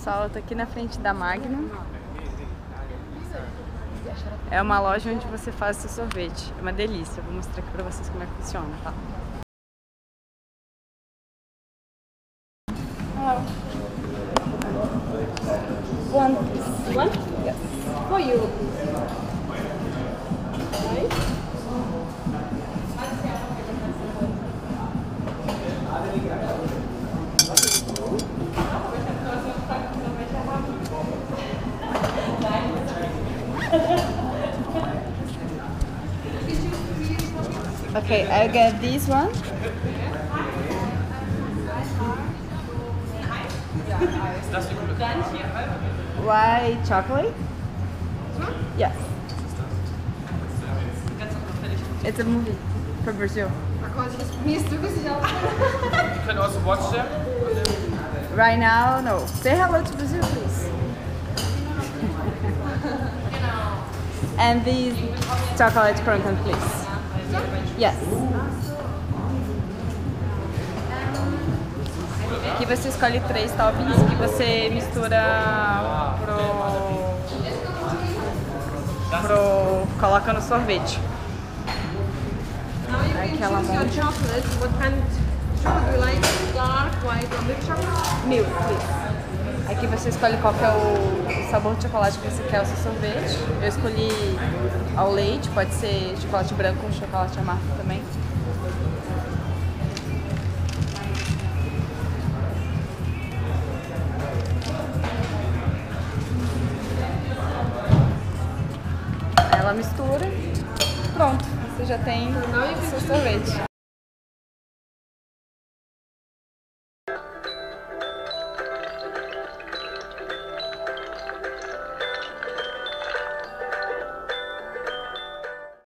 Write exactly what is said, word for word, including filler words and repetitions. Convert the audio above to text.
pessoal, eu tô aqui na frente da Magnum. É uma loja onde você faz seu sorvete. É uma delícia. Eu vou mostrar aqui pra vocês como é que funciona, tá? One, one? Yes. For you. Right? Okay, I get this one. White chocolate? Yes. It's a movie for Brazil. You can also watch them. Right now, no. Say hello to Brazil, please. And these chocolate croissant, please. Yes. Aqui você escolhe três toppings que você mistura pro, pro coloca no sorvete. Aquela monte. Milk, please. Aqui você escolhe qual que é o sabor de chocolate que você quer o seu sorvete. Eu escolhi ao leite, pode ser chocolate branco ou chocolate amargo também. Ela mistura, pronto, você já tem o seu sorvete.